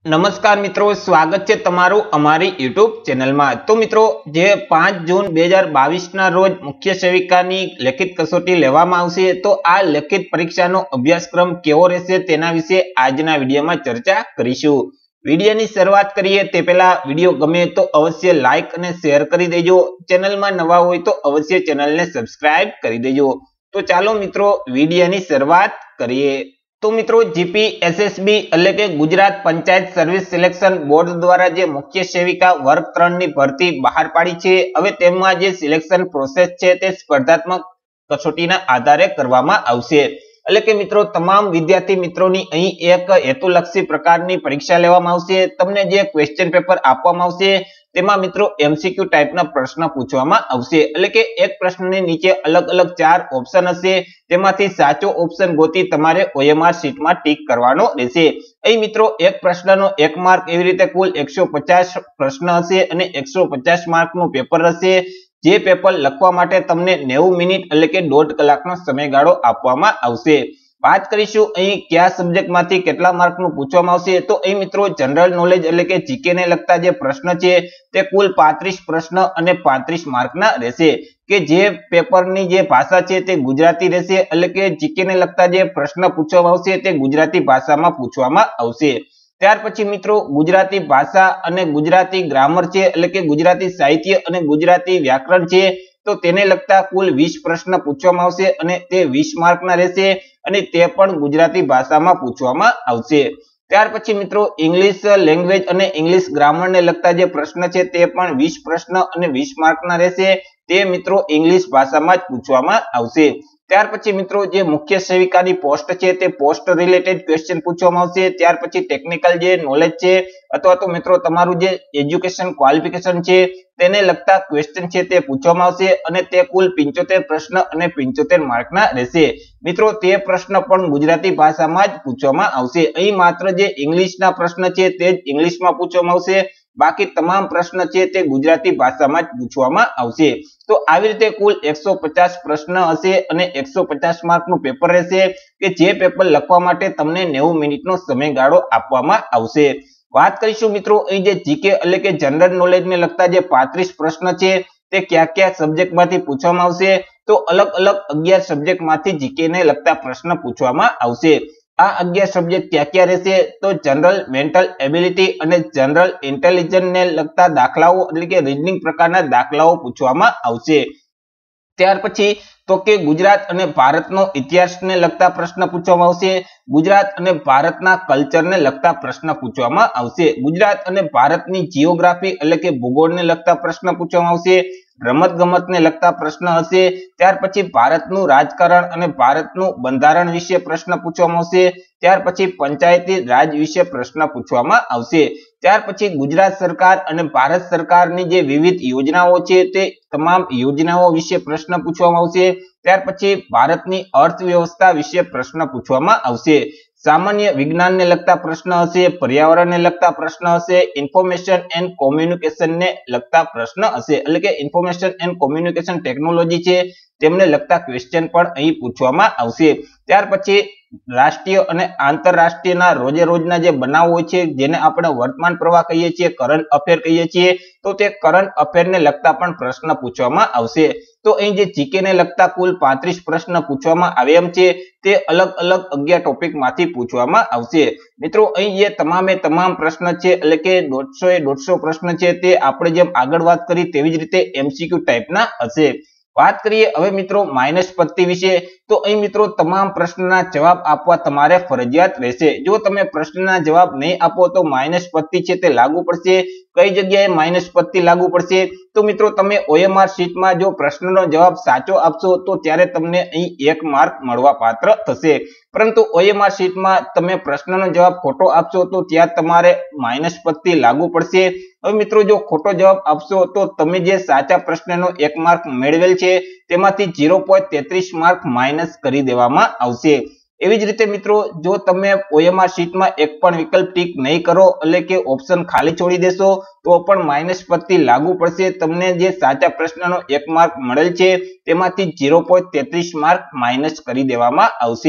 नमस्कार मित्रों, स्वागत है तमारू अमारी यूट्यूब चेनल में। तो मित्रों, जे 5 जून 2022 ना रोज मुख्य सेविकानी लेखित कसोटी लेवामां आवशे, तो आ लेखित परीक्षानो अभ्यासक्रम केवो रहेशे तेना विषे आजना विडियो में चर्चा करीशुं। विडियोनी शरूआत करीए ते पहेला विडियो गमे तो अवश्य लाइक अने शेर करी देजो। चेनल में नवा होय तो अवश्य चेनल ने सब्सक्राइब करी देजो। तो चालो मित्रों, विडियोनी शरूआत करीए। तो मित्रों, जीपीएसएसबी એટલે કે Gujarat Panchayat service selection board દ્વારા જે મુખ્ય સેવિકા વર્ગ 3 ની ભરતી બહાર પાડી છે, હવે તેમાં જે સિલેક્શન પ્રોસેસ છે તે સ્પર્ધાત્મક કસોટીના આધારે કરવામાં આવશે। એટલે કે મિત્રો, તમામ વિદ્યાર્થી મિત્રોની અહીં એક હેતુલક્ષી પ્રકારની પરીક્ષા લેવામાં આવશે। તમને જે ક્વેશ્ચન પેપર આપવામાં આવશે તેમાં મિત્રો એમસીક્યુ ટાઈપના પ્રશ્ન પૂછવામાં આવશે। એટલે કે એક પ્રશ્નની નીચે અલગ અલગ 4 ઓપ્શન હશે, તેમાંથી સાચો ઓપ્શન ગોતી તમારે ઓએમઆર શીટમાં ટીક કરવાનો રહેશે। અહીં મિત્રો એક પ્રશ્નનો 1 માર્ક, એવી રીતે કુલ 150 પ્રશ્ન હશે અને 150 માર્કનું પેપર હશે। જે પેપર લખવા માટે તમને 90 મિનિટ એટલે કે 1.5 કલાકનો સમયગાળો આપવામાં આવશે। बात करीशुं અહીં क्या सब्जेक्ट मांथी કેટલા માર્કનું પૂછવામાં આવશે, તો અહીં મિત્રો जनरल नॉलेज એટલે કે જીકે ને લગતા જે પ્રશ્ન છે તે કુલ 35 પ્રશ્ન અને 35 માર્કના રહેશે। કે જે પેપરની જે ભાષા છે તે ગુજરાતી રહેશે, એટલે કે જીકે ને લગતા જે પ્રશ્ન પૂછવામાં આવશે તે ગુજરાતી ભાષામાં પૂછવામાં આવશે। ત્યાર પછી મિત્રો ગુજરાતી ભાષા અને ગુજરાતી ગ્રામર છે, એટલે કે ગુજરાતી સાહિત્ય અને ગુજરાતી વ્યાકરણ છે, तो तेने लगता कुल 20 प्रश्न पूछवामां आवशे अने ते 20 मार्कना रहेशे अने ते पण गुजराती भाषामां पूछवामां आवशे। त्यार पछी मित्रों इंग्लिश लैंग्वेज अने इंग्लिश ग्रामर ने लगता जे प्रश्न छे ते पण 20 प्रश्न अने 20 मार्कना रहेशे, ते मित्रों इंग्लिश भाषामां ज पूछवामां आवशे। त्यार पछी मित्रों जे मुख्य सेविकानी पोस्ट छे ते पोस्ट रिलेटेड क्वेश्चन पूछवामां आवशे। त्यार पछी टेक्निकल जे नॉलेज छे अथवा तो मित्रों तमारू जे एज्युकेशन क्वॉलिफिकेशन छे तेने लगता क्वेश्चन छे ते पूछवामां आवशे अने ते कुल 75 प्रश्न अने 75 मार्कना रहेशे। मित्रों ते प्रश्न पण गुजराती भाषामां ज पूछवामां आवशे। અહીં માત્ર જે ઇંગ્લિશના પ્રશ્ન છે તે જ ઇંગ્લિશમાં પૂછવામાં આવશે, બાકી તમામ પ્રશ્ન છે તે ગુજરાતી ભાષામાં જ પૂછવામાં આવશે। તો આવી રીતે કુલ 150 પ્રશ્ન હશે અને 150 માર્કનું પેપર રહેશે, કે જે પેપર લખવા માટે તમને 90 મિનિટનો સમયગાળો આપવામાં આવશે। વાત કરીશું મિત્રો અહીં જે જીકે એટલે કે જનરલ નોલેજને લગતા જે 35 પ્રશ્ન છે તે કયા સબ્જેક્ટમાંથી પૂછવામાં આવશે, તો અલગ અલગ 11 સબ્જેક્ટમાંથી જીકે ને લગતા પ્રશ્ન પૂછવામાં આવશે। આ 11 સબ્જેક્ટ क्या રહેશે, તો જનરલ મેન્ટલ એબિલિટી અને જનરલ ઇન્ટેલિજન્સ ને લગતા દાખલાઓ એટલે કે રીઝનિંગ પ્રકારના દાખલાઓ પૂછવામાં આવશે। ત્યાર પછી તો કે ગુજરાત અને ભારતનો ઇતિહાસને લગતા પ્રશ્ન પૂછવામાં આવશે, ગુજરાત અને ભારતના કલ્ચરને લગતા પ્રશ્ન પૂછવામાં આવશે, ગુજરાત અને ભારતની જીઓગ્રાફી એટલે કે ભૂગોળને લગતા પ્રશ્ન પૂછવામાં આવશે, રમત ગમતને લગતા પ્રશ્ન હશે। ત્યાર પછી ભારતનું રાજકારણ અને ભારતનું બંધારણ વિશે પ્રશ્ન પૂછવામાં આવશે, ત્યાર પછી પંચાયતી રાજ વિશે પ્રશ્ન પૂછવામાં આવશે। ત્યાર પછી ગુજરાત સરકાર અને ભારત સરકારની જે વિવિધ યોજનાઓ છે તે તમામ યોજનાઓ વિશે પ્રશ્ન પૂછવામાં આવશે। ત્યાર પછી ભારતની અર્થવ્યવસ્થા વિશે પ્રશ્ન પૂછવામાં આવશે, सामान्य विज्ञान ने लगता प्रश्न हशे, पर्यावरण ने लगता प्रश्न हशे, इन्फॉर्मेशन एंड कम्युनिकेशन ने लगता प्रश्न हशे, એટલે કે इन्फॉर्मेशन एंड कम्युनिकेशन टेक्नोलॉजी छे तेमने लगता क्वेश्चन पण અહીં પૂછવામાં આવશે। ત્યાર પછી રાષ્ટ્રીય અને આંતરરાષ્ટ્રીયના રોજે રોજના જે બનાવો હોય છે જેને આપણે વર્તમાન પ્રવાહ કહીએ છીએ, કરંટ અફેર કહીએ છીએ, તો તે કરંટ અફેરને લગતા પણ પ્રશ્ન પૂછવામાં આવશે। તો અહીં જે જીકે ને લગતા કુલ 35 પ્રશ્ન પૂછવામાં આવે એમ છે, તે અલગ અલગ 11 ટોપિકમાંથી પૂછવામાં આવશે। મિત્રો અહીં જે તમામે તમામ પ્રશ્ન છે એટલે કે 150 પ્રશ્ન છે તે આપણે જેમ આગળ વાત કરી તેવી જ રીતે એમસીક્યુ ટાઈપના હશે। વાત કરીએ હવે મિત્રો માઇનસ પદ્ધતિ વિશે, તો અહીં મિત્રો તમામ પ્રશ્નના જવાબ આપવા તમારે ફરજિયાત રહેશે। જો તમે પ્રશ્નના જવાબ નહીં આપો તો માઇનસ પદ્ધતિ છે તે લાગુ પડશે। કઈ જગ્યાએ માઇનસ પદ્ધતિ લાગુ પડશે, તો મિત્રો તમે ઓએમઆર શીટમાં જો પ્રશ્નનો જવાબ સાચો આપશો તો ત્યારે તમને અહીં 1 માર્ક મળવા પાત્ર થશે, પરંતુ ઓએમઆર શીટમાં તમે પ્રશ્નનો જવાબ ખોટો આપશો તો ત્યાં તમારે માઇનસ પદ્ધતિ લાગુ પડશે। હવે મિત્રો જો ખોટો જવાબ આપશો તો તમે જે સાચા પ્રશ્નનો 1 માર્ક મેળવેલ છે તેમાંથી 0.33 માર્ક માઇનસ કરી દેવામાં આવશે। એવી જ રીતે મિત્રો જો તમે ઓએમઆર શીટમાં એક પણ વિકલ્પ ટીક નહીં કરો એટલે કે ઓપ્શન ખાલી છોડી દેશો તો પણ માઇનસ પદ્ધતિ લાગુ પડશે। તમને જે સાચા પ્રશ્નનો 1 માર્ક મળેલ છે તેમાંથી 0.33 માર્ક માઇનસ કરી દેવામાં આવશે।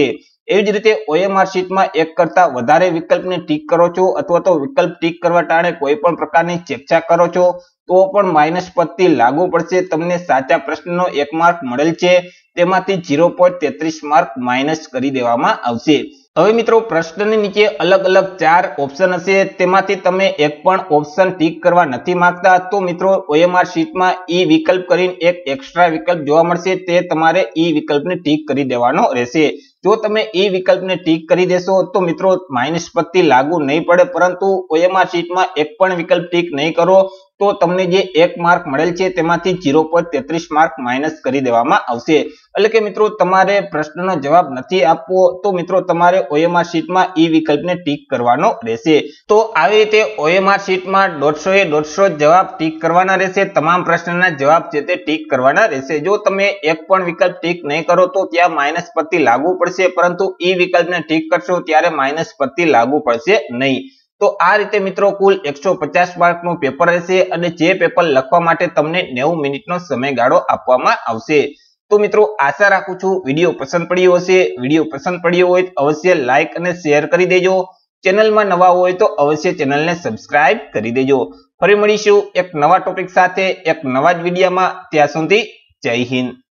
એવી જ રીતે OMR શીટમાં એક કરતા વધારે વિકલ્પને ટીક કરો છો અથવા તો વિકલ્પ ટીક કરવા ટાણે કોઈ પણ પ્રકારની ચેકચા કરો છો તો પણ માઇનસ પદ્ધતિ લાગુ પડશે. તમને સાચા પ્રશ્નનો 1 માર્ક મળેલ છે તેમાંથી 0.33 માર્ક માઇનસ કરી દેવામાં આવશે. હવે મિત્રો પ્રશ્નની નીચે અલગ અલગ 4 ઓપ્શન હશે, તેમાંથી તમે એક પણ ઓપ્શન ટીક કરવા નથી માંગતા તો મિત્રો OMR શીટમાં ઈ વિકલ્પ કરીને એક એક્સ્ટ્રા વિકલ્પ જોવા મળશે, તે તમારે ઈ વિકલ્પને ટીક કરી દેવાનો રહેશે. જો તમે ઈ વિકલ્પને ટીક કરી દેશો તો મિત્રો માઇનસ પદ્ધતિ લાગુ નહીં પડે, પરંતુ OMR શીટમાં એક પણ વિકલ્પ ટીક નહીં કરો તો તમને જે 1 માર્ક મળેલ છે તેમાંથી 0.33 માર્ક માઇનસ કરી દેવામાં આવશે. એટલે કે મિત્રો તમારે પ્રશ્નનો જવાબ નથી આપવો તો મિત્રો તમારે OMR શીટમાં ઈ વિકલ્પને ટીક કરવાનો રહેશે. તો આવી રીતે OMR શીટમાં 150 એ 150 જવાબ ટીક કરવાના રહેશે. તમામ પ્રશ્નના જવાબ છે તે ટીક કરવાના રહેશે. જો તમે એક પણ વિકલ્પ ટીક નહીં કરો તો ત્યાં માઇનસ પદ્ધતિ લાગુ પડશે, પરંતુ ઈ વિકલ્પને ટીક કરશો ત્યારે માઇનસ પદ્ધતિ લાગુ પડશે નહીં. તો આ રીતે મિત્રો કુલ 150 માર્કનું પેપર રહેશે અને જે પેપર લખવા માટે તમને 90 મિનિટનો સમયગાળો આપવામાં આવશે. તો મિત્રો આશા રાખું છું વિડીયો પસંદ પડ્યો હશે. વિડીયો પસંદ પડ્યો હોય તો અવશ્ય લાઈક અને શેર કરી દેજો. ચેનલમાં નવા હોય તો અવશ્ય ચેનલને સબસ્ક્રાઇબ કરી દેજો. ફરી મળીશું એક નવા ટોપિક સાથે એક નવા જ વિડીયોમાં. ત્યાં સુધી જય હિન્દ.